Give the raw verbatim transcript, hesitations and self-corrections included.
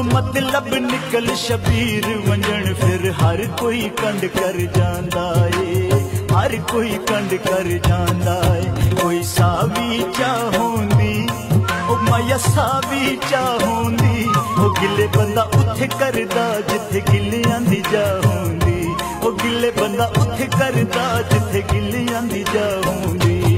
जदू मतलब निकल शबीर वंजन फिर हर कोई कंड कर जांदा ए, हर कोई कंड कर जांदा ए। कोई सावी चाहोंदी ओ माया सावी चाहोंदी, ओ गिले बंदा उथे करदा जिथे गिलियां दी जाहोंदी, ओ गिले बंदा उथे करदा जिथे गिलियां दी जाहोंदी।